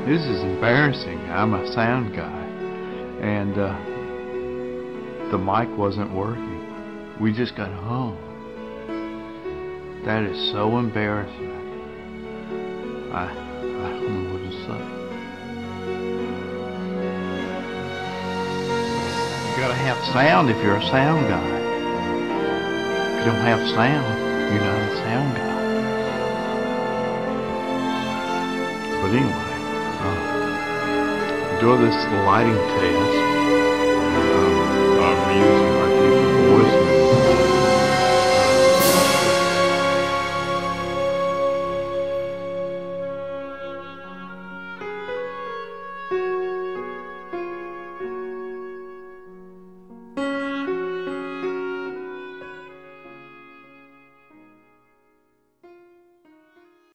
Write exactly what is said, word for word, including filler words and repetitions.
This is embarrassing. I'm a sound guy, and uh, the mic wasn't working. We just got home. That is so embarrassing. I I don't know what to say. You gotta have sound if you're a sound guy. If you don't have sound, you're not a sound guy. But anyway, uh, enjoy this lighting test. Um, I'm using